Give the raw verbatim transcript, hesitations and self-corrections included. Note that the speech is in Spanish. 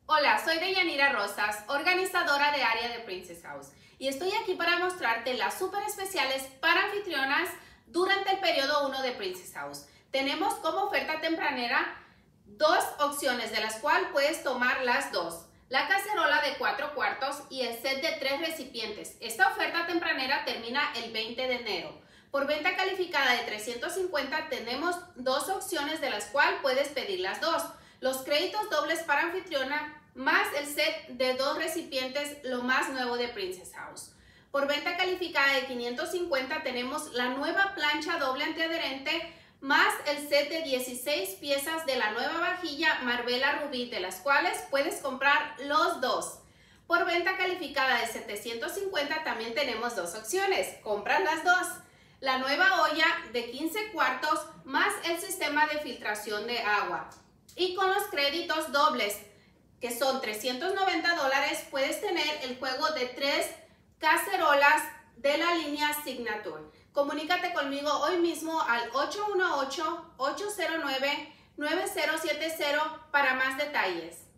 Hola, soy Deyanira Rosas, organizadora de área de Princess House, y estoy aquí para mostrarte las súper especiales para anfitrionas durante el periodo uno de Princess House. Tenemos como oferta tempranera dos opciones de las cuales puedes tomar las dos. La cacerola de cuatro cuartos y el set de tres recipientes. Esta oferta tempranera termina el veinte de enero. Por venta calificada de trescientos cincuenta tenemos dos opciones de las cuales puedes pedir las dos. Los créditos dobles para anfitriona más el set de dos recipientes, lo más nuevo de Princess House. Por venta calificada de quinientos cincuenta tenemos la nueva plancha doble antiadherente más el set de dieciséis piezas de la nueva vajilla Marbella Rubí, de las cuales puedes comprar los dos. Por venta calificada de setecientos cincuenta también tenemos dos opciones, compras las dos. La nueva olla de quince cuartos más el sistema de filtración de agua. Y con los créditos dobles, que son trescientos noventa dólares, puedes tener el juego de tres cacerolas de la línea Signature. Comunícate conmigo hoy mismo al ocho uno ocho, ocho cero nueve, nueve cero siete cero para más detalles.